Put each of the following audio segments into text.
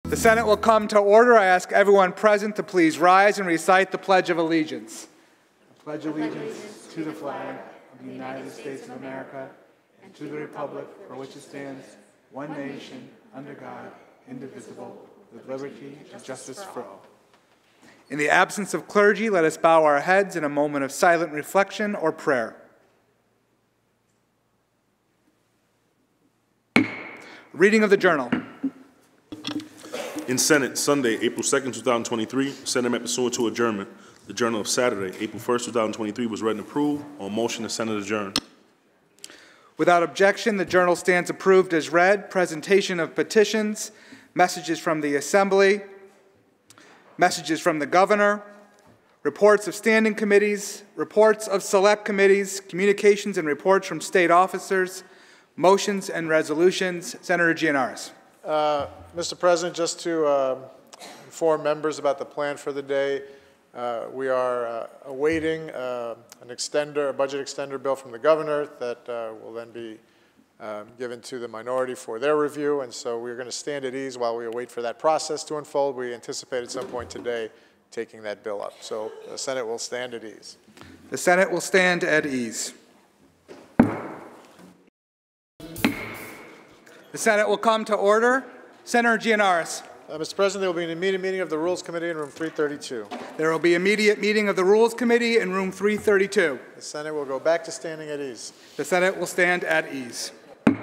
The Senate will come to order. I ask everyone present to please rise and recite the Pledge of Allegiance. I pledge allegiance to the flag of the United States of America and to the republic for which it stands, one nation, under God, indivisible, with liberty and justice for all. In the absence of clergy, let us bow our heads in a moment of silent reflection or prayer. Reading of the Journal. In Senate, Sunday, April 2nd, 2023, Senate met pursuant to adjournment. The Journal of Saturday, April 1st, 2023 was read and approved. On motion, the Senate adjourned. Without objection, the Journal stands approved as read. Presentation of petitions, messages from the Assembly, messages from the Governor, reports of standing committees, reports of select committees, communications and reports from state officers, motions and resolutions. Senator Gianaris. Mr. President, just to inform members about the plan for the day, we are awaiting a budget extender bill from the governor that will then be given to the minority for their review, and so we're going to stand at ease while we wait for that process to unfold. We anticipate at some point today taking that bill up. So the Senate will stand at ease. The Senate will stand at ease. The Senate will come to order. Senator Gianaris. Mr. President, there will be an immediate meeting of the Rules Committee in room 332. There will be immediate meeting of the Rules Committee in room 332. The Senate will go back to standing at ease. The Senate will stand at ease.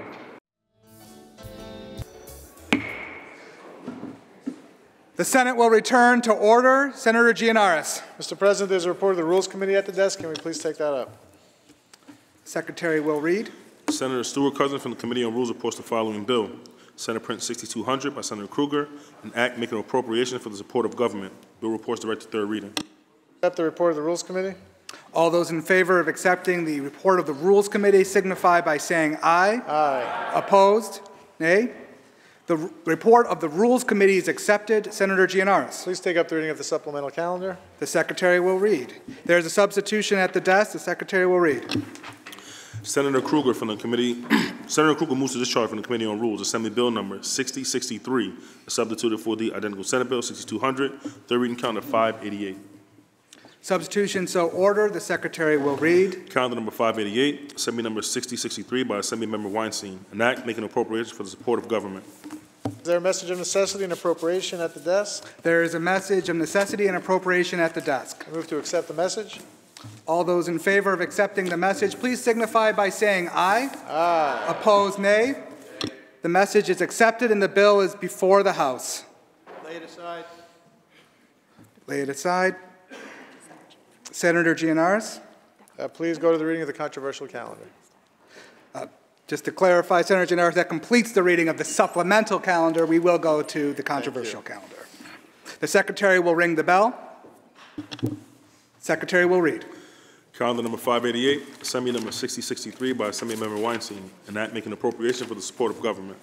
The Senate will return to order. Senator Gianaris. Mr. President, there's a report of the Rules Committee at the desk. Can we please take that up? Secretary will read. Senator Stuart Cousin from the Committee on Rules reports the following bill. Senate Print 6200 by Senator Kruger, an act making appropriation for the support of government. Bill reports direct to third reading. Accept the report of the Rules Committee. All those in favor of accepting the report of the Rules Committee signify by saying aye. Aye. Opposed? Nay. The report of the Rules Committee is accepted. Senator Gianaris. Please take up the reading of the supplemental calendar. The Secretary will read. There is a substitution at the desk. The Secretary will read. Senator Kruger from the committee. Senator Kruger moves to discharge from the Committee on Rules Assembly Bill number 6063, substituted for the identical Senate Bill 6200, third reading calendar 588. Substitution so ordered. The Secretary will read. Calendar number 588, Assembly number 6063 by Assembly Member Weinstein, an act making appropriations for the support of government. Is there a message of necessity and appropriation at the desk? There is a message of necessity and appropriation at the desk. I move to accept the message. All those in favor of accepting the message, please signify by saying aye. Aye. Opposed, nay. The message is accepted and the bill is before the House. Lay it aside. Lay it aside. Senator Gianaris. Please go to the reading of the controversial calendar. Just to clarify, Senator Gianaris, that completes the reading of the supplemental calendar. We will go to the controversial calendar. The Secretary will ring the bell. Secretary will read. Calendar number 588, Assembly number 6063 by Assembly Member Weinstein, an act making appropriation for the support of government.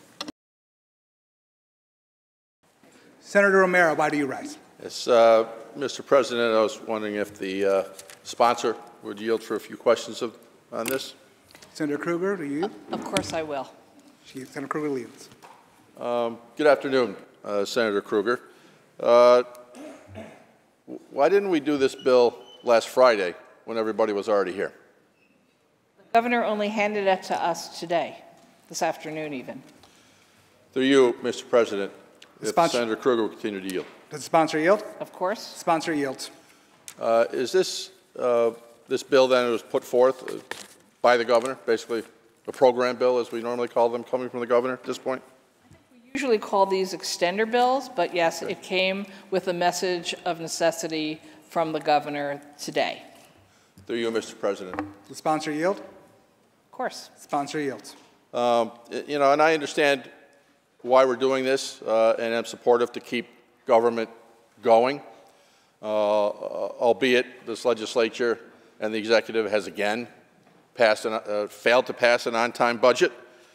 Senator Romero, why do you rise? Yes, Mr. President, I was wondering if the sponsor would yield for a few questions on this. Senator Kruger, do you? Of course I will. Senator Kruger leads. Good afternoon, Senator Kruger. Why didn't we do this bill last Friday when everybody was already here? The governor only handed it to us today, this afternoon even. Through you, Mr. President, if Senator Kruger will continue to yield. Does the sponsor yield? Of course. Sponsor yields. Is this bill then was put forth by the governor, basically a program bill as we normally call them, coming from the governor at this point? Usually call these extender bills, but yes, it came with a message of necessity from the governor today. Through you, Mr. President. The sponsor yield? Of course. Sponsor yields. You know, and I understand why we're doing this, and I'm supportive to keep government going, albeit this legislature and the executive has again failed to pass an on-time budget.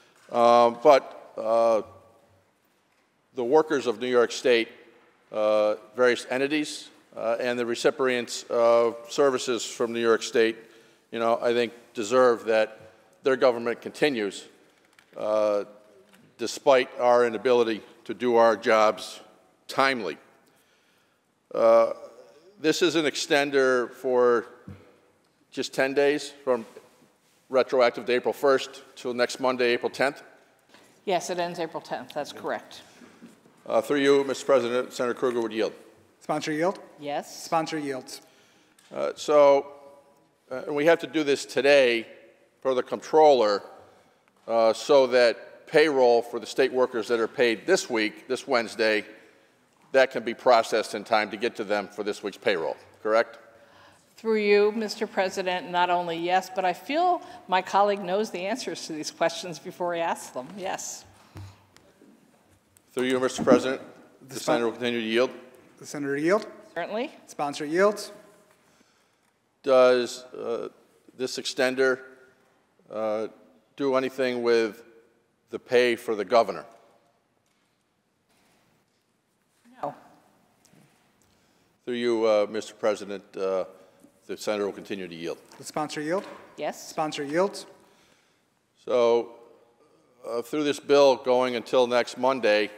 But the workers of New York State, various entities, and the recipients of services from New York State, you know, I think deserve that their government continues despite our inability to do our jobs timely. This is an extender for just 10 days, from retroactive to April 1st till next Monday, April 10th. Yes, it ends April 10th. That's correct. Through you, Mr. President, Senator Kruger would yield. Sponsor yield. Yes. Sponsor yields. And we have to do this today for the comptroller so that payroll for the state workers that are paid this week, this Wednesday, that can be processed in time to get to them for this week's payroll, correct? Through you, Mr. President, not only yes, but I feel my colleague knows the answers to these questions before he asks them. Yes. Through you, Mr. President, the senator will continue to yield. The senator yield. Certainly. Sponsor yields. Does this extender do anything with the pay for the governor? No. Through you, Mr. President, the senator will continue to yield. The sponsor yield. Yes. Sponsor yields. So through this bill going until next Monday,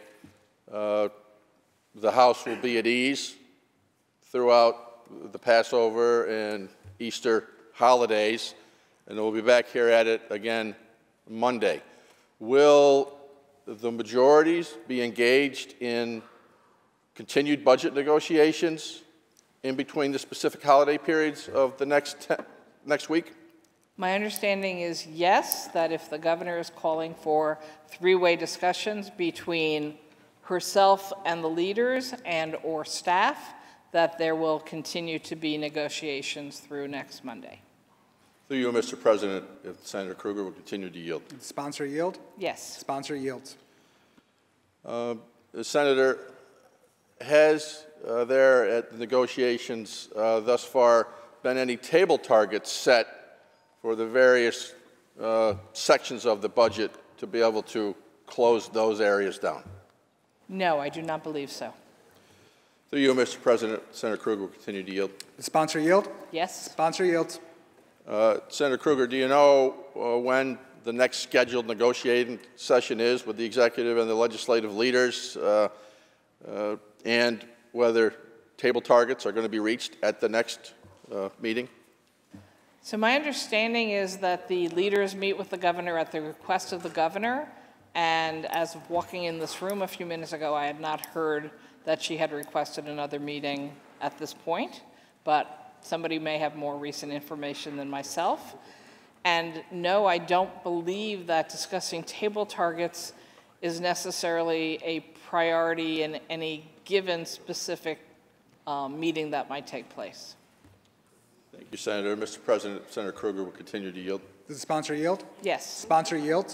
the House will be at ease throughout the Passover and Easter holidays, and we'll be back here at it again Monday. Will the majorities be engaged in continued budget negotiations in between the specific holiday periods of the next week? My understanding is yes, that if the governor is calling for three-way discussions between herself and the leaders and or staff, that there will continue to be negotiations through next Monday. Through you, Mr. President, if Senator Kruger will continue to yield. Sponsor yield. Yes. Sponsor yields. The Senator, has there at the negotiations thus far been any table targets set for the various sections of the budget to be able to close those areas down? No, I do not believe so. Through you, Mr. President, Senator Kruger will continue to yield. The sponsor yield. Yes. Sponsor yields. Senator Kruger, do you know when the next scheduled negotiating session is with the executive and the legislative leaders, and whether table targets are going to be reached at the next meeting? So my understanding is that the leaders meet with the governor at the request of the governor, and as of walking in this room a few minutes ago, I had not heard that she had requested another meeting at this point, but somebody may have more recent information than myself. And no, I don't believe that discussing table targets is necessarily a priority in any given specific meeting that might take place. Thank you, Senator. Mr. President, Senator Kruger will continue to yield. Does the sponsor yield? Yes. Sponsor yields.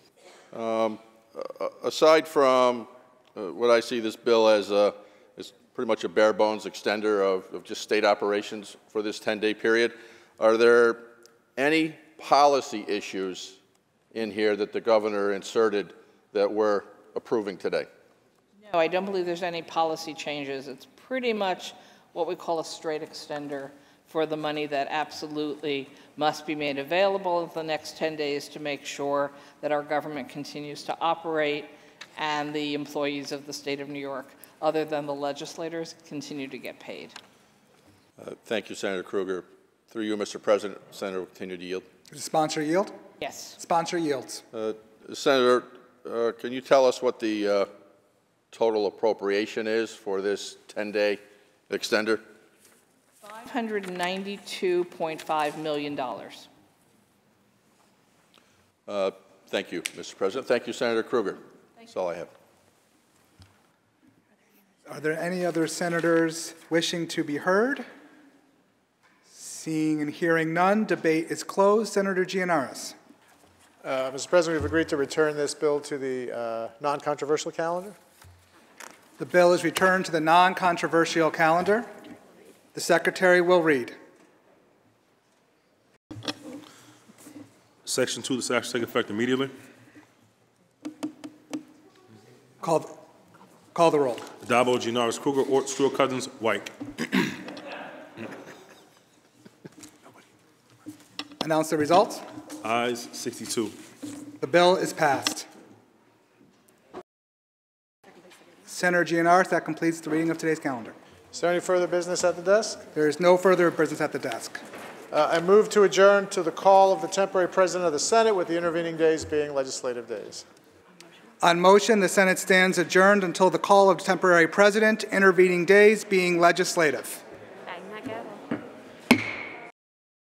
Aside from what I see this bill as is pretty much a bare bones extender of just state operations for this 10-day period, are there any policy issues in here that the governor inserted that we're approving today? No, I don't believe there's any policy changes. It's pretty much what we call a straight extender for the money that absolutely must be made available in the next 10 days to make sure that our government continues to operate and the employees of the state of New York, other than the legislators, continue to get paid. Thank you, Senator Kruger. Through you, Mr. President, Senator will continue to yield. Does the sponsor yield? Yes. Sponsor yields. Senator, can you tell us what the total appropriation is for this 10-day extender? $592.5 million. Thank you, Mr. President. Thank you, Senator Kruger. That's all I have. Are there any other senators wishing to be heard? Seeing and hearing none, debate is closed. Senator Gianaris. Mr. President, we've agreed to return this bill to the non-controversial calendar. The bill is returned to the non-controversial calendar. The Secretary will read. Section 2, this action take effect immediately. Call the roll. Dabo, Gianaris, Kruger, Ort, Stewart, Cousins, White. Announce the results. Ayes 62. The bill is passed. Senator Gianaris, that completes the reading of today's calendar. Is there any further business at the desk? There is no further business at the desk. I move to adjourn to the call of the temporary president of the Senate, with the intervening days being legislative days. On motion, the Senate stands adjourned until the call of temporary president, intervening days being legislative.